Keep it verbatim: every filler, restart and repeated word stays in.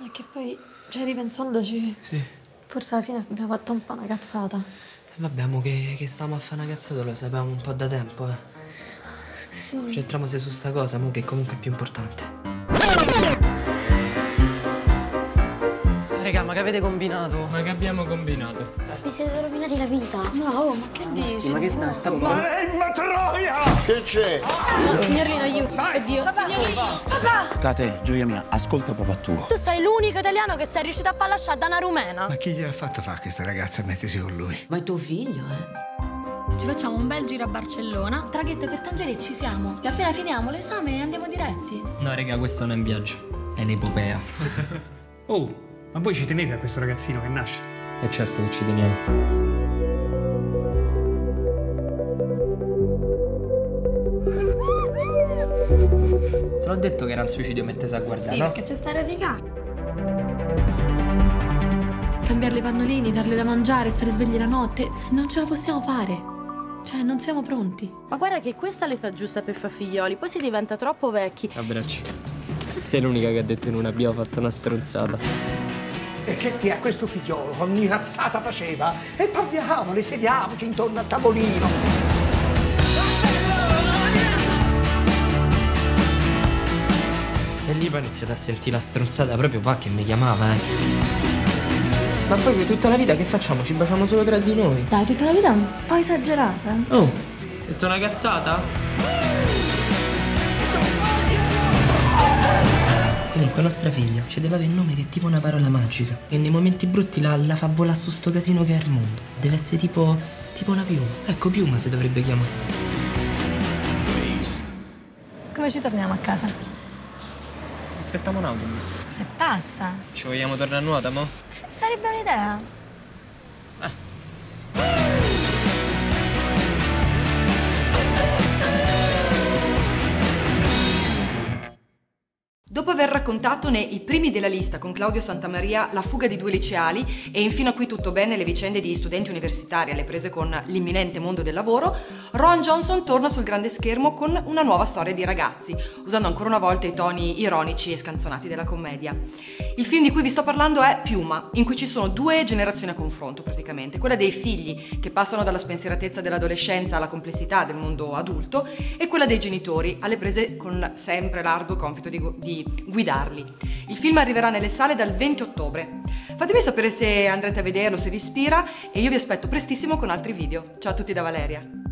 è che poi, cioè ripensandoci, sì. Forse alla fine abbiamo fatto un po' una cazzata. E vabbè, mo che, che stavamo a fare una cazzata lo sapevamo un po' da tempo, eh. Sì. Centriamoci su sta cosa, mo che comunque è più importante. Raga, ma che avete combinato? Ma che abbiamo combinato? Vi siete rovinati la vita. No, oh, ma che dici? Ma che dai, sta Maremma Troia! Che c'è? No, signorino, aiuto. Oddio, papà. Signorino. Papà! Cate, gioia mia, ascolta papà tuo. Tu sei l'unico italiano che sei riuscito a far lasciare da una rumena. Ma chi gliel'ha fatto fare a questa ragazza a mettersi con lui? Ma è tuo figlio, eh? Ci facciamo un bel giro a Barcellona, traghetto per Tangeri e ci siamo. E appena finiamo l'esame andiamo diretti. No, raga, questo non è un viaggio. È un'epopea. Oh, ma voi ci tenete a questo ragazzino che nasce? E certo che ci teniamo. Te l'ho detto che era un suicidio mettese a guardare, Sì, no? perché c'è sta rosica. Cambiarle i pannolini, darle da mangiare, stare svegli la notte. Non ce la possiamo fare. Cioè, non siamo pronti. Ma guarda che questa è l'età giusta per far figlioli, poi si diventa troppo vecchi. Abbracci. Sei l'unica che ha detto che non abbiamo fatto una stronzata. E che ti ha questo figliolo? Ogni razzata faceva. E parliamone, sediamoci intorno al tavolino. E lì poi ho iniziato a sentire la stronzata proprio qua che mi chiamava, eh. Ma poi per tutta la vita che facciamo? Ci baciamo solo tra di noi? Dai, tutta la vita è un po' esagerata. Oh, hai detto una cazzata? Comunque nostra figlia ci deve avere un nome che è tipo una parola magica. E nei momenti brutti la, la fa volare su sto casino che è il mondo. Deve essere tipo, tipo una piuma. Ecco, piuma si dovrebbe chiamare. Come ci torniamo a casa? Aspettiamo un autobus. Se passa. Ci vogliamo tornare a nuota, mo? Sarebbe un'idea. Dopo aver raccontato nei primi della lista con Claudio Santamaria la fuga di due liceali e infino a qui tutto bene le vicende di studenti universitari alle prese con l'imminente mondo del lavoro, Rowan Johnson torna sul grande schermo con una nuova storia di ragazzi, usando ancora una volta i toni ironici e scanzonati della commedia. Il film di cui vi sto parlando è Piuma, in cui ci sono due generazioni a confronto praticamente, quella dei figli che passano dalla spensieratezza dell'adolescenza alla complessità del mondo adulto e quella dei genitori alle prese con sempre l'arduo compito di, di guidarli. Il film arriverà nelle sale dal venti ottobre. Fatemi sapere se andrete a vederlo, se vi ispira e io vi aspetto prestissimo con altri video. Ciao a tutti da Valeria!